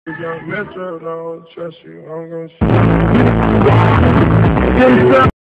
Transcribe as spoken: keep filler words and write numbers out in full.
Young Metro, don't trust you, I'm gonna shoot you.